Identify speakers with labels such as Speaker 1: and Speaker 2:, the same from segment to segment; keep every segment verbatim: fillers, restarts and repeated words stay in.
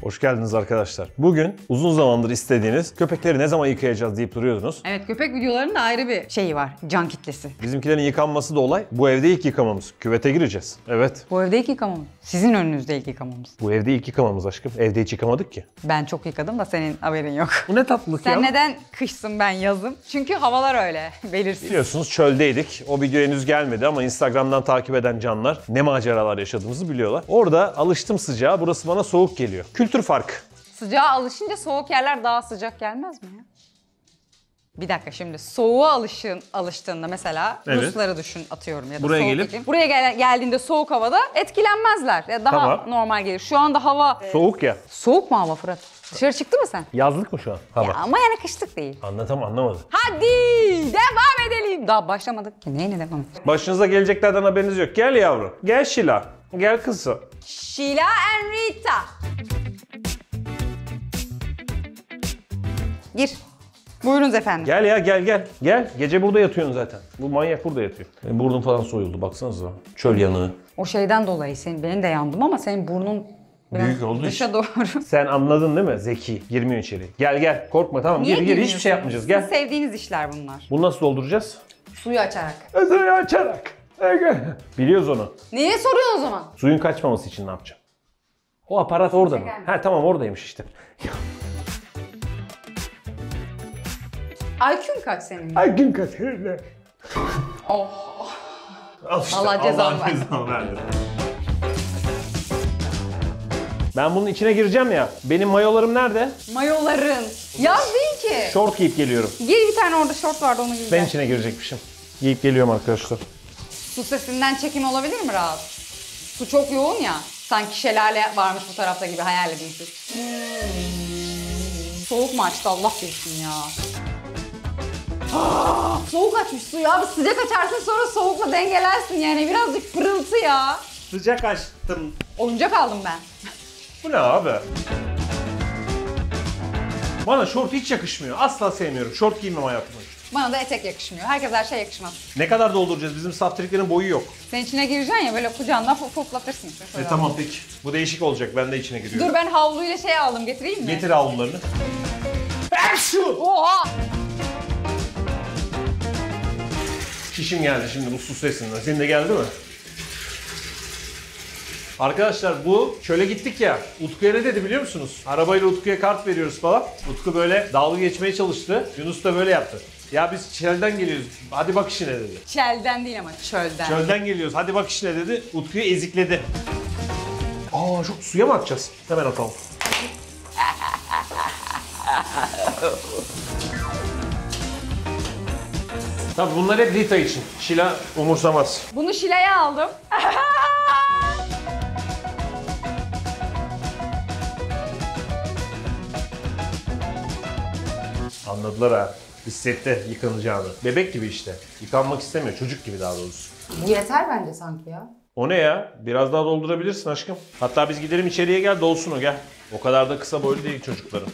Speaker 1: Hoş geldiniz arkadaşlar. Bugün uzun zamandır istediğiniz köpekleri ne zaman yıkayacağız deyip duruyordunuz.
Speaker 2: Evet, köpek videolarının da ayrı bir şeyi var. Can kitlesi.
Speaker 1: Bizimkilerin yıkanması da olay. Bu evde ilk yıkamamız. Küvete gireceğiz. Evet.
Speaker 2: Bu evde ilk yıkamamız. Sizin önünüzde ilk yıkamamız.
Speaker 1: Bu evde ilk yıkamamız aşkım. Evde hiç yıkamadık ki.
Speaker 2: Ben çok yıkadım da senin haberin yok.
Speaker 1: Bu ne tatlılık
Speaker 2: Sen
Speaker 1: ya.
Speaker 2: neden kışsın ben yazım? Çünkü havalar öyle. Belirsiz.
Speaker 1: Biliyorsunuz çöldeydik. O video henüz gelmedi ama Instagram'dan takip eden canlar ne maceralar yaşadığımızı biliyorlar. Orada alıştım sıcağa. Burası bana soğuk geliyor. Kültür farkı.
Speaker 2: Sıcağa alışınca soğuk yerler daha sıcak gelmez mi ya? Bir dakika şimdi soğuğa alışın, alıştığında mesela
Speaker 1: Evet.
Speaker 2: Rusları düşün atıyorum ya da
Speaker 1: Buraya
Speaker 2: soğuk
Speaker 1: gelip-
Speaker 2: iklim. Buraya gel- geldiğinde soğuk havada etkilenmezler. Ya daha
Speaker 1: Tamam.
Speaker 2: normal gelir. Şu anda hava...
Speaker 1: Soğuk ya.
Speaker 2: Soğuk mu hava Fırat? Dışarı çıktı mı sen?
Speaker 1: Yazlık mı şu an? Hava.
Speaker 2: Ya ama yani kışlık değil.
Speaker 1: Anlatam anlamadım.
Speaker 2: Hadi devam edelim. Daha başlamadık ki. Neyine devam edelim?
Speaker 1: Başınıza geleceklerden haberiniz yok. Gel yavrum. Gel Şila. Gel kızım.
Speaker 2: Sheila and Rita. Gir. Buyurunuz efendim.
Speaker 1: Gel ya gel gel. Gel. Gece burada yatıyorsun zaten. Bu manyak burada yatıyor. Benim burnum falan soyuldu baksanıza. Çöl yanığı.
Speaker 2: O şeyden dolayı senin, benim de yandım ama senin burnun biraz
Speaker 1: Büyük olduğu
Speaker 2: dışa
Speaker 1: için.
Speaker 2: doğru.
Speaker 1: Sen anladın değil mi? Zeki. Girmiyor içeri. Gel gel. Korkma tamam.
Speaker 2: Niye
Speaker 1: Gir gir. Hiçbir
Speaker 2: girmiyorsun?
Speaker 1: şey yapmayacağız. Gel.
Speaker 2: Sizin sevdiğiniz işler bunlar.
Speaker 1: Bunu nasıl dolduracağız?
Speaker 2: Suyu açarak.
Speaker 1: Suyu açarak. Biliyoruz onu.
Speaker 2: Niye soruyorsun o zaman?
Speaker 1: Suyun kaçmaması için ne yapacağım? O aparat orada mı? Ha tamam oradaymış işte.
Speaker 2: I Q'un kaç senin?
Speaker 1: Ay gün kaçırdı.
Speaker 2: Oh.
Speaker 1: Al işte.
Speaker 2: Allah cezanı versin.
Speaker 1: cezanı verdi. Ben bunun içine gireceğim ya. Benim mayolarım nerede?
Speaker 2: Mayoların. Yaz değil ki.
Speaker 1: Şort giyip geliyorum.
Speaker 2: Giy bir tane orada şort vardı onu giy.
Speaker 1: Ben içine girecekmişim. Giyip geliyorum arkadaşlar.
Speaker 2: Su sesinden çekim olabilir mi rahat? Su çok yoğun ya. Sanki şelale varmış bu tarafta gibi hayal edin siz. Hmm. Soğuk mu açtı Allah bilsin ya. Soğuk açmış suyu abi, sıcak açarsın sonra soğukla dengelersin yani, birazcık pırıltı ya.
Speaker 1: Sıcak açtım.
Speaker 2: Oyuncak aldım ben.
Speaker 1: Bu ne abi? Bana şort hiç yakışmıyor. Asla sevmiyorum. Şort giymem hayatımda.
Speaker 2: Bana da etek yakışmıyor. Herkes her şey yakışmaz.
Speaker 1: Ne kadar dolduracağız? Bizim saftiriklerin boyu yok.
Speaker 2: Sen içine gireceksin ya böyle kucağından foplatırsın.
Speaker 1: E tamam peki. Bu değişik olacak. Ben de içine giriyorum.
Speaker 2: Dur ben havluyla şey aldım, getireyim mi?
Speaker 1: Getir havlularını. Action!
Speaker 2: Oha!
Speaker 1: Şişim geldi şimdi bu su sesinden. Senin de geldi mi? Arkadaşlar bu çöle gittik ya. Utku'ya ne dedi biliyor musunuz? Arabayla Utku'ya kart veriyoruz falan. Utku böyle dalga geçmeye çalıştı. Yunus da böyle yaptı. Ya biz çölden geliyoruz. Hadi bak işine dedi.
Speaker 2: Çelden değil ama çölden.
Speaker 1: Çölden geliyoruz. Hadi bak işine dedi. Utku'yu ezikledi. Aa çok suya mı atacağız? Hemen atalım. Tabii bunlar hep Rita için. Şila umursamaz.
Speaker 2: Bunu Şile'ye aldım.
Speaker 1: Anladılar ha. Hissetti yıkanacağını. Bebek gibi işte. Yıkanmak istemiyor. Çocuk gibi daha doğrusu.
Speaker 2: Bu yeter bence sanki ya.
Speaker 1: O ne ya? Biraz daha doldurabilirsin aşkım. Hatta biz gidelim içeriye gel dolsun o gel. O kadar da kısa boylu değil çocukların.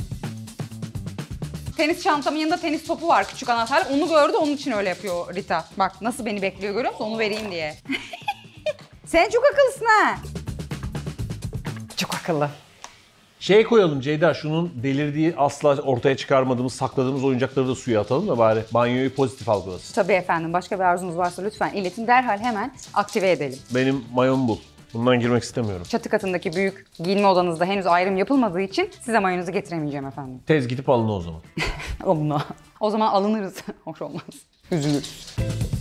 Speaker 2: Tenis çantamın yanında tenis topu var, küçük anahtar. Onu gördü, onun için öyle yapıyor Rita. Bak nasıl beni bekliyor, görüyor musun? Onu vereyim diye. Sen çok akıllısın ha. Çok akıllı.
Speaker 1: Şey koyalım Ceyda, şunun delirdiği, asla ortaya çıkarmadığımız, sakladığımız oyuncakları da suya atalım da bari banyoyu pozitif algılasın.
Speaker 2: Tabii efendim. Başka bir arzunuz varsa lütfen iletin. Derhal hemen aktive edelim.
Speaker 1: Benim mayom bu. Bundan girmek istemiyorum.
Speaker 2: Çatı katındaki büyük giyinme odanızda henüz ayrım yapılmadığı için size mayonuzu getiremeyeceğim efendim.
Speaker 1: Tez gidip alın o zaman.
Speaker 2: Alına. O zaman alınırız. Hoş olmaz. Üzülürüz.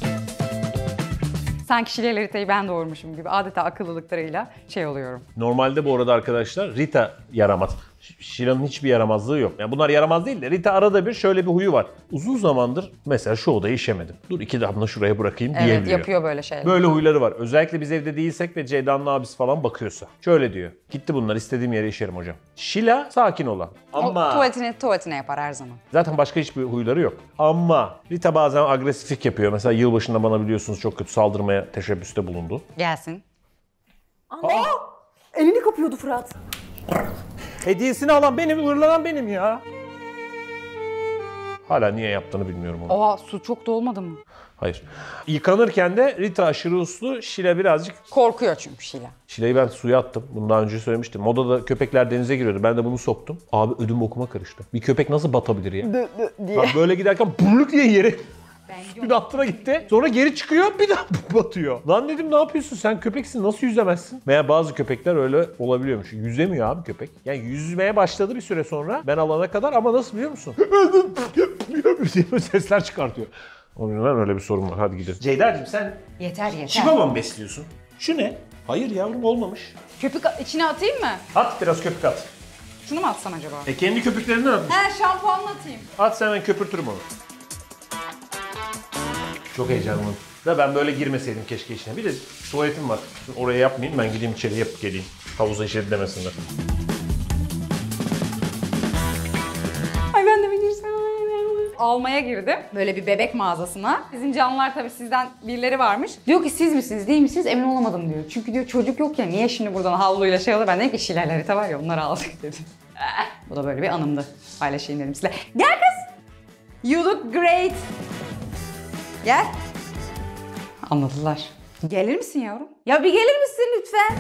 Speaker 2: Sanki Şile'yle Rita'yı ben doğurmuşum gibi adeta akıllılıklarıyla şey oluyorum.
Speaker 1: Normalde bu arada arkadaşlar Rita yaramaz. Şila'nın hiçbir yaramazlığı yok. Yani bunlar yaramaz değil de Rita arada bir şöyle bir huyu var. Uzun zamandır mesela şu odayı işemedim. Dur iki damla şuraya bırakayım
Speaker 2: Evet,
Speaker 1: diyebiliyor.
Speaker 2: yapıyor böyle şeyler.
Speaker 1: Böyle huyları var. Özellikle biz evde değilsek ve Ceyda'nın abisi falan bakıyorsa. Şöyle diyor. Gitti bunlar, istediğim yere işerim hocam. Şila sakin olan. Ama
Speaker 2: O tuvaletine, tuvaletine yapar her zaman.
Speaker 1: zaten başka hiçbir huyları yok. Ama Rita bazen agresiflik yapıyor. Mesela yılbaşında bana biliyorsunuz çok kötü saldırmaya teşebbüste bulundu.
Speaker 2: Gelsin.
Speaker 3: Aa! Elini kapıyordu Fırat.
Speaker 1: Hediyesini alan benim, hırlanan benim ya. Hala niye yaptığını bilmiyorum onu.
Speaker 2: Oha, su çok dolmadı mı?
Speaker 1: Hayır. Yıkanırken de Rita aşırı uslu, Şile birazcık...
Speaker 2: Korkuyor çünkü Şila.
Speaker 1: Şile'yi ben suya attım. Bunu daha önce söylemiştim. Modada köpekler denize giriyordu. Ben de bunu soktum. Abi ödüm okuma karıştı. Bir köpek nasıl batabilir ya?
Speaker 2: Dı dı diye.
Speaker 1: Bak böyle giderken burluk diye yere
Speaker 2: Bence
Speaker 1: bir altına gitti. Sonra geri çıkıyor bir daha batıyor. Lan dedim ne yapıyorsun sen köpeksin nasıl yüzemezsin? Veya bazı köpekler öyle olabiliyormuş. Yüzemiyor abi köpek. Yani yüzmeye başladı bir süre sonra ben alana kadar ama nasıl biliyor musun? diye sesler çıkartıyor. O yüzden öyle bir sorun var. Hadi gidelim. Ceyda'cığım sen
Speaker 2: Yeter yeter.
Speaker 1: Chihuahua mı besliyorsun? Şu ne? Hayır yavrum olmamış.
Speaker 2: Köpük içine atayım mı?
Speaker 1: At biraz köpük at.
Speaker 2: Şunu mu atsam acaba?
Speaker 1: E kendi köpüklerinden atmış.
Speaker 2: He şampuanla atayım.
Speaker 1: At sen ben köpürtürüm onu. Çok heyecanlıyım. Da ben böyle girmeseydim keşke içine. Bir de tuvaletim var. Oraya yapmayayım ben gideyim içeri yapıp geleyim. Havuza işe demesinler.
Speaker 2: Ay ben de bir girsem. Almaya girdim. Böyle bir bebek mağazasına. Bizim canlılar tabii sizden birileri varmış. Diyor ki siz misiniz değil misiniz emin olamadım diyor. Çünkü diyor çocuk yok ya niye şimdi buradan havluyla şey alır. Ben dedim ki Şile'yle harita var ya onları aldık dedim. Bu da böyle bir anımdı. Paylaşayım dedim size. Gel kız. You look great. Gel. Anladılar. Gelir misin yavrum? Ya bir gelir misin lütfen?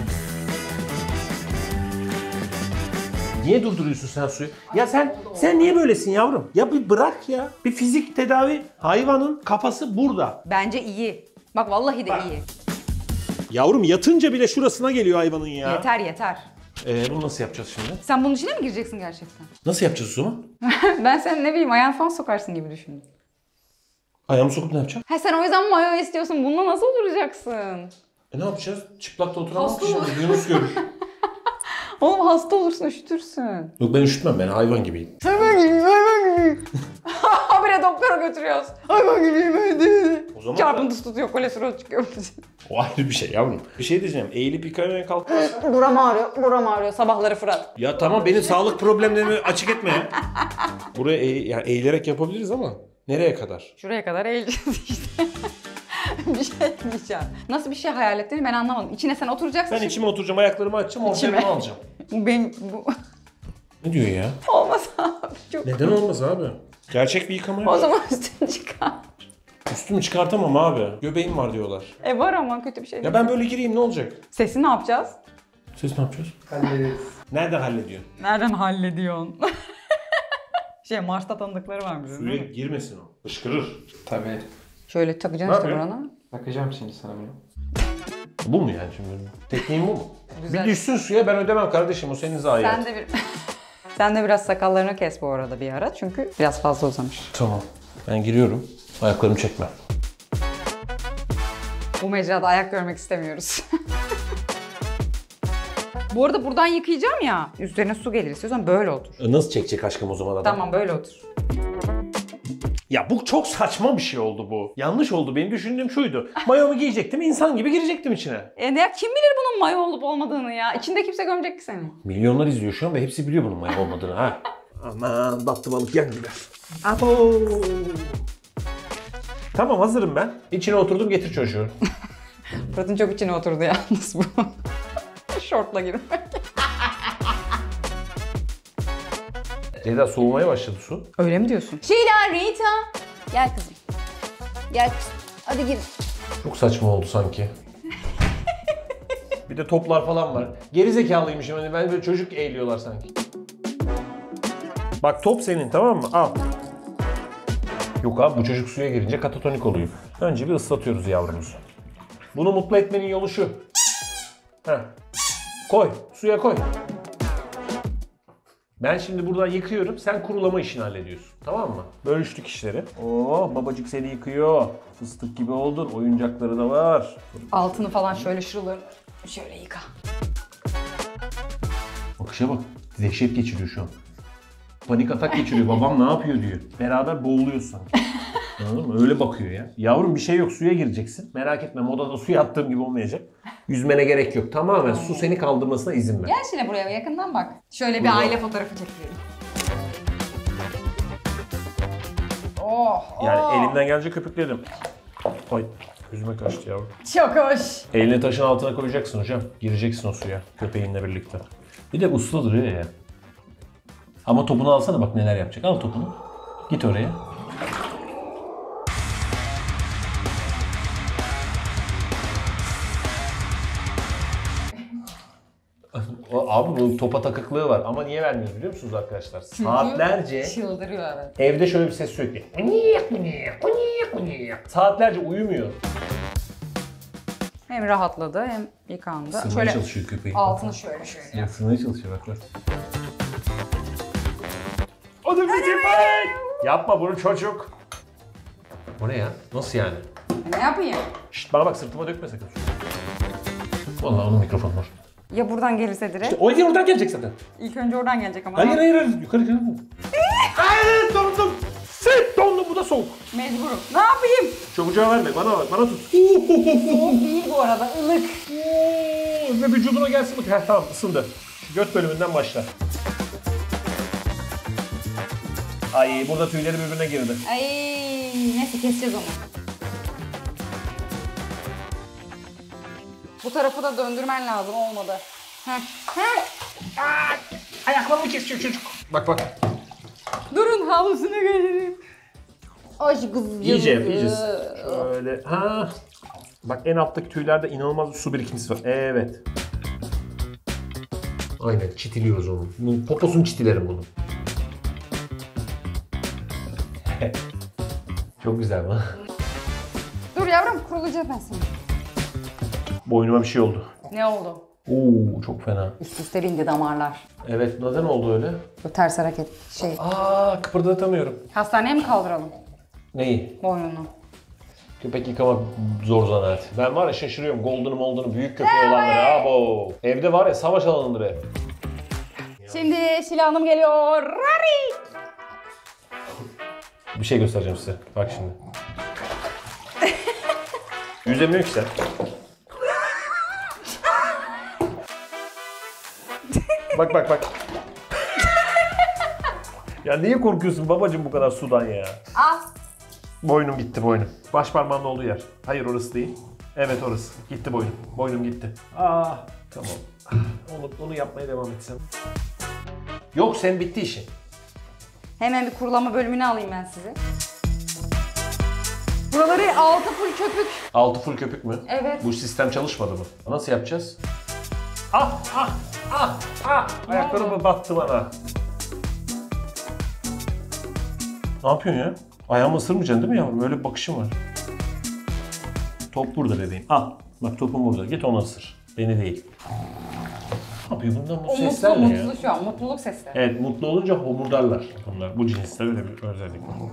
Speaker 1: Niye durduruyorsun sen suyu? Ya sen sen niye böylesin yavrum? Ya bir bırak ya. Bir fizik tedavi. Hayvanın kafası burada.
Speaker 2: Bence iyi. Bak vallahi de
Speaker 1: Bak.
Speaker 2: iyi.
Speaker 1: Yavrum yatınca bile şurasına geliyor hayvanın ya.
Speaker 2: Yeter yeter.
Speaker 1: Ee, bunu nasıl yapacağız şimdi?
Speaker 2: Sen bunun içine mi gireceksin gerçekten?
Speaker 1: Nasıl yapacağız o zaman?
Speaker 2: Ben sen ne bileyim ayağını falan sokarsın gibi düşündüm.
Speaker 1: Ayağımı sokup ne yapacağım?
Speaker 2: Ha sen o yüzden mayo istiyorsun. Bununla nasıl duracaksın?
Speaker 1: E ne yapacağız? Çıplak da oturamam
Speaker 2: Hasta
Speaker 1: ki
Speaker 2: olur.
Speaker 1: şimdi. Yunus görür.
Speaker 2: Oğlum hasta olursun, üşütürsün.
Speaker 1: Yok ben üşütmem ben hayvan gibiyim.
Speaker 2: Hayvan gibiyim, hayvan gibiyim. Habire doktora götürüyoruz. Hayvan gibiyim hadi.
Speaker 1: O zaman
Speaker 2: Çarpıntısı tutuyor, kolesterol çıkıyor.
Speaker 1: o ayrı bir şey yavrum. Bir şey diyeceğim. Eğilip yıkamaya kalkarsan...
Speaker 2: Buram ağrıyor, buram ağrıyor. Sabahları Fırat.
Speaker 1: Ya tamam benim sağlık problemlerimi açık etme ya. Buraya eğ- yani eğilerek yapabiliriz ama nereye kadar?
Speaker 2: Şuraya kadar eğileceğiz işte. Bir şey diyeceğim. Nasıl bir şey hayal ettiğini ben anlamadım. İçine sen oturacaksın.
Speaker 1: Ben
Speaker 2: şimdi-
Speaker 1: içime oturacağım, ayaklarımı açacağım, ortaya
Speaker 2: İçime.
Speaker 1: bunu alacağım.
Speaker 2: Bu benim bu
Speaker 1: Ne diyor ya?
Speaker 2: olmaz abi çok.
Speaker 1: Neden olmaz abi? Gerçek bir yıkama
Speaker 2: O
Speaker 1: yok.
Speaker 2: zaman üstünü çıkar.
Speaker 1: Üstümü çıkartamam abi. Göbeğim var diyorlar.
Speaker 2: E var ama kötü bir şey
Speaker 1: Ya
Speaker 2: değil.
Speaker 1: ben böyle gireyim ne olacak?
Speaker 2: Sesi ne yapacağız?
Speaker 1: Siz ne yapacağız?
Speaker 3: Hallederiz.
Speaker 1: Nereden hallediyor?
Speaker 2: Nereden hallediyorsun? şey Mars'ta tanıdıkları var bizim
Speaker 1: Suya
Speaker 2: değil mi?
Speaker 1: girmesin o. Fışkırır.
Speaker 3: Tabii.
Speaker 2: Şöyle takacaksın işte
Speaker 1: yapıyor?
Speaker 2: burana.
Speaker 3: Bakacağım şimdi sana bunu.
Speaker 1: Bu mu yani şimdi? Tekniğin bu mu?
Speaker 2: Güzel.
Speaker 1: Bir düşsün suya ben ödemem kardeşim o senin zayiat.
Speaker 2: Sen de bir... Sen de biraz sakallarını kes bu arada bir ara çünkü biraz fazla uzamış.
Speaker 1: Tamam. Ben giriyorum. Ayaklarımı çekme.
Speaker 2: Bu mecrada ayak görmek istemiyoruz. Bu arada buradan yıkayacağım ya. Üzerine su gelir istiyorsan böyle otur.
Speaker 1: E, Nasıl çekecek aşkım o zaman adam?
Speaker 2: Tamam böyle otur.
Speaker 1: Ya bu çok saçma bir şey oldu bu. Yanlış oldu. Benim düşündüğüm şuydu. Mayomu giyecektim, insan gibi girecektim içine.
Speaker 2: E ne ya kim bilir bunun mayo olup olmadığını ya. İçinde kimse gömecek ki seni.
Speaker 1: Milyonlar izliyor şu an ve hepsi biliyor bunun mayo olmadığını ha. Aman battı balık yan gider. Abo. Tamam hazırım ben. İçine oturdum getir çocuğu.
Speaker 2: Fırat'ın çok içine oturdu yalnız bu. Şortla girmek.
Speaker 1: Ceyda soğumaya başladı su.
Speaker 2: Öyle mi diyorsun?
Speaker 4: Sheila, Rita. Gel kızım. Gel kızım. Hadi girin.
Speaker 1: Çok saçma oldu sanki. Bir de toplar falan var. Geri zekalıymışım hani ben böyle çocuk eğiliyorlar sanki. Bak top senin tamam mı? Al. Yok abi bu çocuk suya girince katatonik oluyor. Önce bir ıslatıyoruz yavrumuzu. Bunu mutlu etmenin yolu şu. Heh. Koy. Suya koy. Ben şimdi buradan yıkıyorum. Sen kurulama işini hallediyorsun. Tamam mı? Bölüştük işleri. Oo babacık seni yıkıyor. Fıstık gibi oldun. Oyuncakları da var.
Speaker 2: Altını falan şöyle şuralarını şöyle yıka.
Speaker 1: Bakışa bak. Dehşet geçiriyor şu an. Panik atak geçiriyor. Babam ne yapıyor diyor. Beraber boğuluyoruz sanki. Anladın mı? Öyle bakıyor ya. Yavrum bir şey yok suya gireceksin. Merak etme modada suya attığım gibi olmayacak. Yüzmene gerek yok. Tamamen su seni kaldırmasına izin ver.
Speaker 2: Gel şimdi buraya yakından bak. Şöyle bir
Speaker 1: Burada.
Speaker 2: aile fotoğrafı çekelim. Oh,
Speaker 1: Yani
Speaker 2: oh.
Speaker 1: elimden gelince köpükledim. Ay yüzüme kaçtı yavrum.
Speaker 2: Çok hoş.
Speaker 1: Elini taşın altına koyacaksın hocam. Gireceksin o suya köpeğinle birlikte. Bir de uslu duruyor ya. Ama topunu alsana bak neler yapacak. Al topunu. Git oraya. O, abi bunun topa takıklığı var ama niye vermiyor biliyor musunuz arkadaşlar? Saatlerce
Speaker 2: Çıldırıyor evet.
Speaker 1: evde şöyle bir ses sürekli. Saatlerce uyumuyor.
Speaker 2: Hem rahatladı hem yıkandı.
Speaker 1: Isınmaya
Speaker 2: Şöyle
Speaker 1: çalışıyor köpeği.
Speaker 2: altını şöyle şöyle.
Speaker 1: Ya ısınmaya çalışıyor bak bak. O da bir köpek! Yapma bunu çocuk. O ne ya? Nasıl yani?
Speaker 2: Ne yapayım?
Speaker 1: Şşt bana bak sırtıma dökme sakın. Vallahi onun mikrofonu var.
Speaker 2: Ya buradan gelirse direkt?
Speaker 1: O yüzden oradan gelecek zaten.
Speaker 2: İlk önce oradan gelecek ama.
Speaker 1: Hayır hayır hayır yukarı yukarı. Hayır dondum. Sen dondum bu da soğuk.
Speaker 2: Mecburum. Ne yapayım?
Speaker 1: Çocuğa verme bana bak bana tut.
Speaker 2: Soğuk değil bu arada, ılık.
Speaker 1: Ve vücuduna gelsin bu. Heh, tamam ısındı. Şu göt bölümünden başla. Ay burada tüyleri birbirine girdi.
Speaker 2: Ay neyse keseceğiz onu. Bu tarafı da döndürmen lazım, olmadı. Heh. Heh.
Speaker 1: Ayaklarımı kesiyor çocuk. Bak bak.
Speaker 2: Durun havlusunu görelim. Aşkım.
Speaker 1: İyice yap, iyice. Şöyle. Ha. Bak en alttaki tüylerde inanılmaz bir su birikintisi var. Evet. Aynen çitiliyoruz onu. Bunun poposunu çitilerim bunu. Çok güzel bu.
Speaker 2: Dur yavrum, kurulayacağım ben seni.
Speaker 1: Boynuma bir şey oldu.
Speaker 2: Ne oldu?
Speaker 1: Oo çok fena.
Speaker 2: Üst üste bindi damarlar.
Speaker 1: Evet neden oldu öyle?
Speaker 2: Bu ters hareket şey.
Speaker 1: Aa kıpırdatamıyorum.
Speaker 2: Hastaneye mi kaldıralım
Speaker 1: Neyi?
Speaker 2: boynunu?
Speaker 1: Köpek yıkamak zor zanaat. Ben var ya şaşırıyorum. Golden'ı molden'ı büyük köpeği olanları. Abo. Evde var ya savaş alanıdır ev.
Speaker 2: Şimdi Şila Hanım geliyor. Rari!
Speaker 1: Bir şey göstereceğim size. Bak şimdi. Yüzemiyor ki sen. Bak bak bak. Ya niye korkuyorsun babacığım bu kadar sudan ya?
Speaker 2: Al.
Speaker 1: Boynum gitti boynum. Baş parmağının olduğu yer. Hayır orası değil. Evet orası. Gitti boynum. Boynum gitti. Aa tamam. Onu, onu yapmaya devam etsem. Yok sen bitti işin.
Speaker 2: Hemen bir kurulama bölümünü alayım ben size. Buraları altı full köpük.
Speaker 1: Altı full köpük mü?
Speaker 2: Evet.
Speaker 1: Bu sistem çalışmadı mı? Nasıl yapacağız? Ah ah ah ah! Ayaklarım battı bana. Ne yapıyorsun ya? Ayağımı ısırmayacaksın değil mi yavrum? Öyle bir bakışım var. Top burada bebeğim. Al. Bak topum burada. Git onu ısır. Beni değil. Ne yapıyor bundan bu
Speaker 2: O
Speaker 1: sesler
Speaker 2: mutlu,
Speaker 1: ne ya?
Speaker 2: mutlu şu an. Mutluluk sesleri.
Speaker 1: Evet mutlu olunca homurdarlar. Bunlar. Bu cinsler öyle bir özellik var.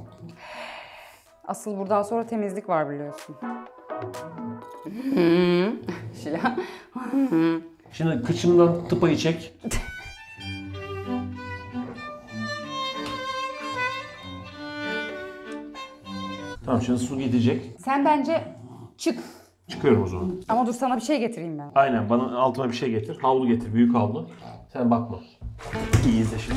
Speaker 2: Asıl buradan sonra temizlik var biliyorsun. Şila.
Speaker 1: Şimdi kıçımdan tıpayı çek. Tamam şimdi su gidecek.
Speaker 2: Sen bence çık.
Speaker 1: Çıkıyorum o zaman.
Speaker 2: Ama dur sana bir şey getireyim ben.
Speaker 1: Aynen bana altıma bir şey getir. Havlu getir. Büyük havlu. Sen bakma. İyi izle şimdi.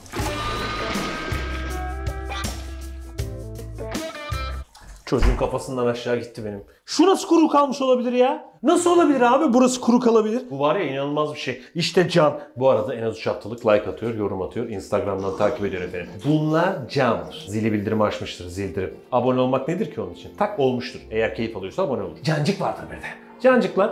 Speaker 1: Çocuğun kafasından aşağı gitti benim. Şu nasıl kuru kalmış olabilir ya? Nasıl olabilir abi? Burası kuru kalabilir. Bu var ya inanılmaz bir şey. İşte Can. Bu arada en az üç haftalık like atıyor, yorum atıyor. Instagram'dan takip ediyor efendim. Bunlar Can'dır. Zili bildirimi açmıştır, zildirip. Abone olmak nedir ki onun için? Tak olmuştur. Eğer keyif alıyorsa abone olur. Cancık vardır bir de. Cancıklar.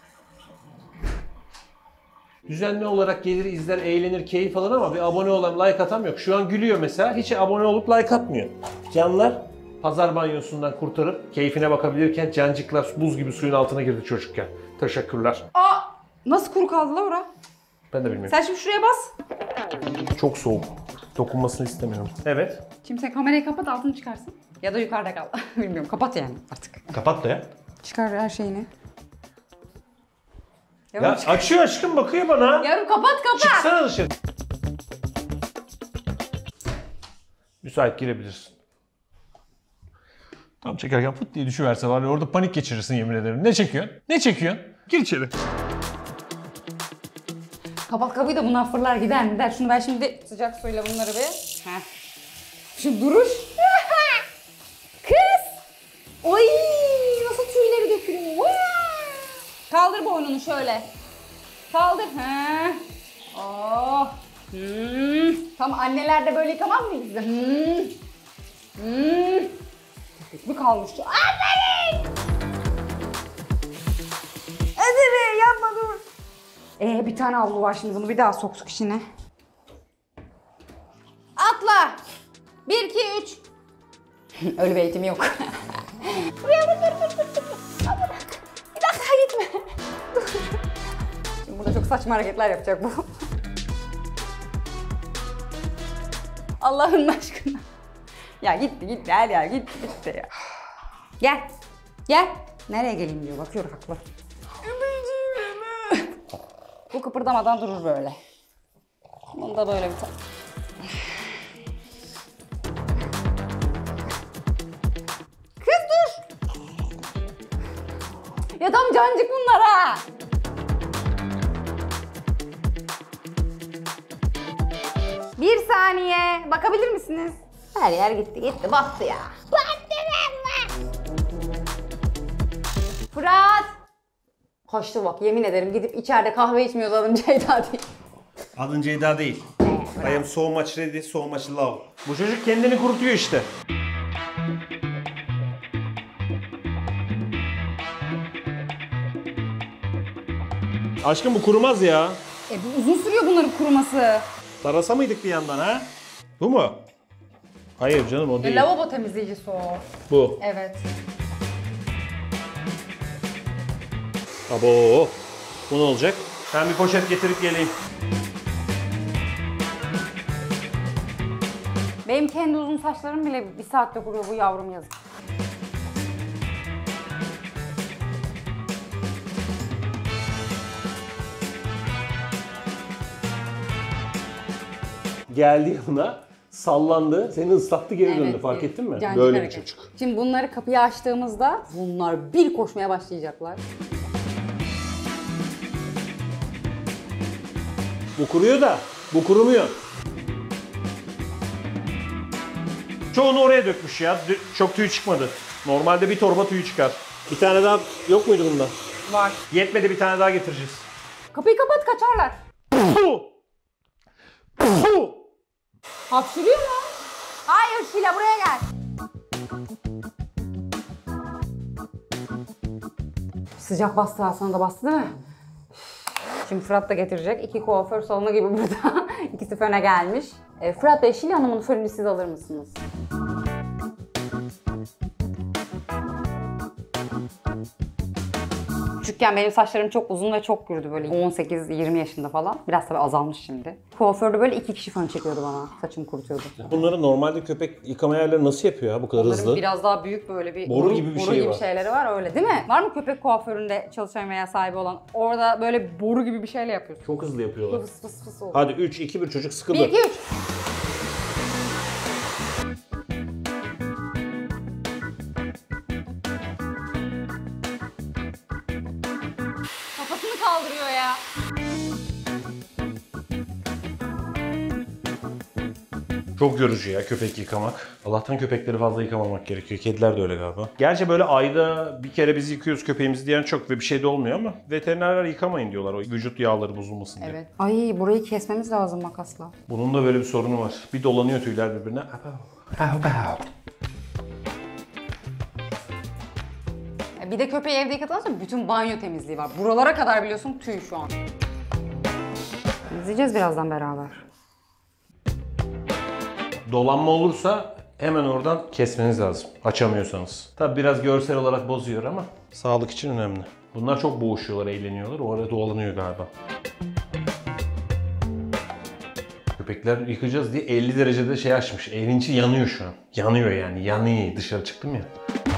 Speaker 1: Düzenli olarak gelir, izler, eğlenir, keyif alır ama bir abone olan, like atan yok. Şu an gülüyor mesela. Hiç abone olup like atmıyor. Canlar pazar banyosundan kurtarıp keyfine bakabilirken cancıklar buz gibi suyun altına girdi çocukken. Teşekkürler.
Speaker 2: Aa! Nasıl kuru kaldı la ora?
Speaker 1: Ben de bilmiyorum.
Speaker 2: Sen şimdi şuraya bas.
Speaker 1: Çok soğuk. Dokunmasını istemiyorum. Evet.
Speaker 2: Şimdi sen kamerayı kapat, altını çıkarsın. Ya da yukarıda kal. Bilmiyorum, kapat yani artık.
Speaker 1: Kapat da ya.
Speaker 2: Çıkar her şeyini.
Speaker 1: Ya
Speaker 2: Yavrum, çık-
Speaker 1: açıyor aşkım bakıyor bana.
Speaker 2: Yavrum kapat kapat.
Speaker 1: Çıksana dışarı. Müsait girebilirsin. Tam çekerken fıt diye düşüverse var ya orada panik geçirirsin yemin ederim. Ne çekiyorsun? Ne çekiyorsun? Gir içeri.
Speaker 2: Kapat kapıyı da bundan fırlar gider mi der. Şunu ben şimdi sıcak suyla bunları bir. Heh. Şu duruş. Kız. Oy nasıl tüyleri dökülüyor. Kaldır boynunu şöyle. Kaldır. Heh. Oh. Hmm. Tam anneler de böyle yıkamaz mıyız bize? Hmm. Hmm. Bir kalmıştı. Aferin. Hadi be yapma dur. Ee bir tane havlu var şimdi, bunu bir daha soksuk içine. Atla. Bir, iki, üç. Öyle bir eğitim yok. Buraya dur dur dur dur. Bir dakika gitme. Şimdi burada çok saçma hareketler yapacak bu. Allah'ın aşkına. Ya gitti gitti her yer gitti gitti ya. Gel. Gel. Nereye geleyim diyor. Bakıyor haklı. Bu kıpırdamadan durur böyle. Bunda böyle bir tane. Kız dur. Ya tam cancık bunlar ha. Bir saniye. Bakabilir misiniz? Her yer gitti gitti battı ya. Battı ben. Fırat. Kaçtı bak, yemin ederim gidip içeride kahve içmiyoruz, adım Ceyda değil.
Speaker 5: Adın Ceyda değil. I am so much ready, so much love.
Speaker 1: Bu çocuk kendini kurutuyor işte. Aşkım bu kurumaz ya.
Speaker 2: E bu uzun sürüyor bunların kuruması.
Speaker 5: Tarasa mıydık bir yandan ha?
Speaker 1: Bu mu? Hayır canım o
Speaker 2: E,
Speaker 1: değil.
Speaker 2: lavabo temizleyicisi o.
Speaker 1: Bu.
Speaker 2: Evet.
Speaker 1: Abo. Bu ne olacak? Ben bir poşet getirip geleyim.
Speaker 2: Benim kendi uzun saçlarım bile bir saatte kuruyor, bu yavrum yazık.
Speaker 1: Geldi yanına, sallandı, seni ıslattı geri döndü, fark
Speaker 2: evet.
Speaker 1: ettin mi?
Speaker 2: Cancık
Speaker 1: Böyle bir
Speaker 2: hareket.
Speaker 1: çocuk.
Speaker 2: Şimdi bunları kapıya açtığımızda bunlar bir koşmaya başlayacaklar.
Speaker 1: Bu kuruyor da, bu kurumuyor. Çoğunu oraya dökmüş ya, Dö- çok tüy çıkmadı. Normalde bir torba tüy çıkar. Bir tane daha yok muydu bunda?
Speaker 2: Var.
Speaker 1: Yetmedi, bir tane daha getireceğiz.
Speaker 2: Kapıyı kapat, kaçarlar.
Speaker 1: Puh! Puh!
Speaker 2: Hapşırıyor mu? Hayır Şila, buraya gel. Sıcak bastı ha, sana da bastı değil mi? Şimdi Fırat da getirecek. İki kuaför salonu gibi burada. İkisi föne gelmiş. E, Fırat Bey, Şila Hanım'ın fönünü siz alır mısınız? Küçükken benim saçlarım çok uzun ve çok gürdü böyle on sekiz yirmi yaşında falan. Biraz tabii azalmış şimdi. Kuaförde böyle iki kişi fön çekiyordu bana. Saçımı kurutuyordu.
Speaker 1: Bunları normalde köpek yıkama yerleri nasıl yapıyor ya bu kadar
Speaker 2: Onların
Speaker 1: hızlı?
Speaker 2: biraz daha büyük böyle bir
Speaker 1: Boru gibi bir
Speaker 2: boru
Speaker 1: şey
Speaker 2: gibi
Speaker 1: var.
Speaker 2: şeyleri var öyle değil mi? Var mı köpek kuaföründe çalışan veya sahibi olan? Orada böyle boru gibi bir şeyle yapıyorsun.
Speaker 1: Çok hızlı yapıyorlar.
Speaker 2: Fıs fıs fıs oldu.
Speaker 1: Hadi üç, iki, bir çocuk sıkıldı.
Speaker 2: bir, iki, üç. Kafasını kaldırıyor ya.
Speaker 1: Çok yorucu ya köpek yıkamak. Allah'tan köpekleri fazla yıkamamak gerekiyor. Kediler de öyle galiba. Gerçi böyle ayda bir kere biz yıkıyoruz köpeğimizi diyen çok ve bir şey de olmuyor ama veterinerler yıkamayın diyorlar o vücut yağları bozulmasın diye.
Speaker 2: Evet. Ay burayı kesmemiz lazım makasla.
Speaker 1: Bunun da böyle bir sorunu var. Bir dolanıyor tüyler birbirine.
Speaker 2: Bir de köpeği evde yıkadıktan sonra bütün banyo temizliği var. Buralara kadar biliyorsun tüy şu an. İzleyeceğiz birazdan beraber.
Speaker 1: Dolanma olursa hemen oradan kesmeniz lazım. Açamıyorsanız. Tabi biraz görsel olarak bozuyor ama sağlık için önemli. Bunlar çok boğuşuyorlar, eğleniyorlar. O arada dolanıyor galiba. Köpekler yıkayacağız diye elli derecede şey açmış. Evin içi yanıyor şu an. Yanıyor yani. Yanıyor. Dışarı çıktım ya.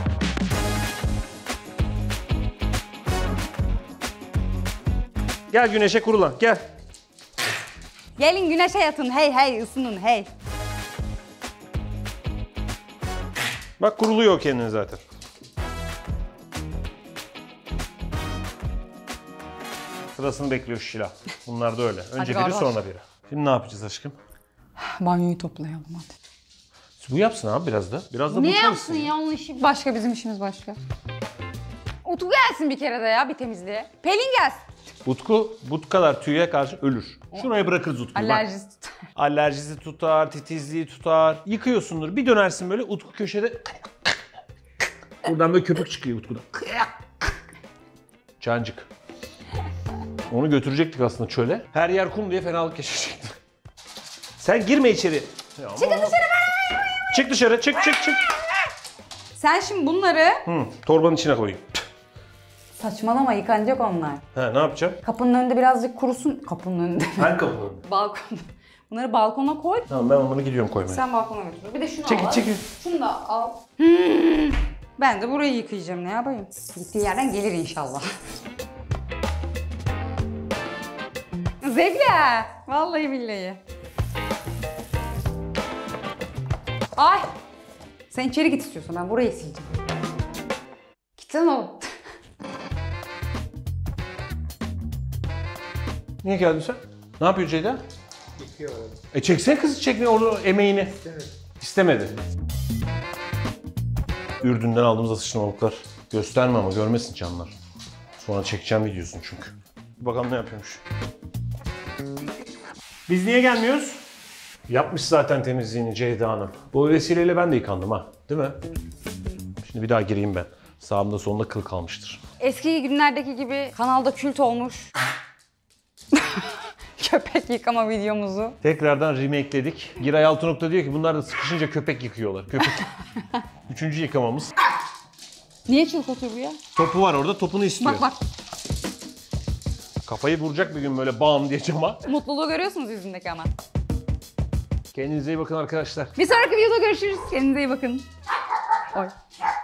Speaker 1: Gel güneşe kurulan. Gel.
Speaker 2: Gelin güneşe yatın. Hey hey ısının hey.
Speaker 1: Bak kuruluyor o kendini zaten. Sırasını bekliyor Şila. Bunlar da öyle. Önce
Speaker 2: Hadi
Speaker 1: biri
Speaker 2: kardeş.
Speaker 1: sonra biri. Şimdi ne yapacağız aşkım?
Speaker 2: Banyoyu toplayalım hadi.
Speaker 1: Bu yapsın abi biraz da. Biraz da
Speaker 2: Ne
Speaker 1: bu
Speaker 2: yapsın
Speaker 1: çalışsın
Speaker 2: ya onun işi başka, bizim işimiz başka. Utku gelsin bir kere de ya bir temizliğe. Pelin gelsin.
Speaker 1: Utku bu kadar tüye karşı ölür. Şuraya bırakırız Utku'yu. bak.
Speaker 2: Alerjisi tutar.
Speaker 1: Alerjisi tutar, titizliği tutar. Yıkıyorsundur. Bir dönersin böyle Utku köşede. Buradan böyle köpük çıkıyor Utku'dan. Cancık. Onu götürecektik aslında çöle. Her yer kum diye fenalık geçirecekti. Sen girme içeri. Çıkın dışarı. Çık dışarı, çık çık çık.
Speaker 2: Sen şimdi bunları...
Speaker 1: Hı, torbanın içine koyayım.
Speaker 2: Saçmalama, yıkanacak onlar.
Speaker 1: Ha, ne yapacağım?
Speaker 2: Kapının önünde birazcık kurusun. Kapının önünde.
Speaker 1: Hangi kapının?
Speaker 2: Balkon. Bunları balkona koy.
Speaker 1: Tamam, ben onları gidiyorum koymaya.
Speaker 2: Sen balkona götür. Bir de şunu
Speaker 1: Çekil,
Speaker 2: al.
Speaker 1: çekil.
Speaker 2: Şunu da al. Ben de burayı yıkayacağım. Ne yapayım? Gittiği yerden gelir inşallah. Zevkli ha. Vallahi billahi. Ay. Sen içeri git istiyorsan. Ben burayı sileceğim. Gitsene oğlum.
Speaker 1: Niye geldin sen? Ne yapıyor Ceyda? Çekiyor. E çeksene kızı, çekme onu emeğini. İstemedi. İstemedi. Ürdün'den aldığımız atıştırmalıklar. Gösterme ama görmesin canlar. Sonra çekeceğim videosunu çünkü. Bakalım ne yapıyormuş. Biz niye gelmiyoruz? Yapmış zaten temizliğini Ceyda Hanım. Bu vesileyle ben de yıkandım ha. Değil mi? Şimdi bir daha gireyim ben. Sağımda solumda kıl kalmıştır.
Speaker 2: Eski günlerdeki gibi kanalda kült olmuş. Köpek yıkama videomuzu.
Speaker 1: Tekrardan remakeledik. Giray Altınok'ta diyor ki bunlar da sıkışınca köpek yıkıyorlar. Köpek. Üçüncü yıkamamız.
Speaker 2: Niye çılk oturuyor?
Speaker 1: Topu var orada, topunu istiyor.
Speaker 2: Bak bak.
Speaker 1: Kafayı vuracak bir gün böyle bam diye cama.
Speaker 2: Mutluluğu görüyorsunuz yüzündeki ama.
Speaker 1: Kendinize iyi bakın arkadaşlar.
Speaker 2: Bir sonraki videoda görüşürüz. Kendinize iyi bakın. Oy.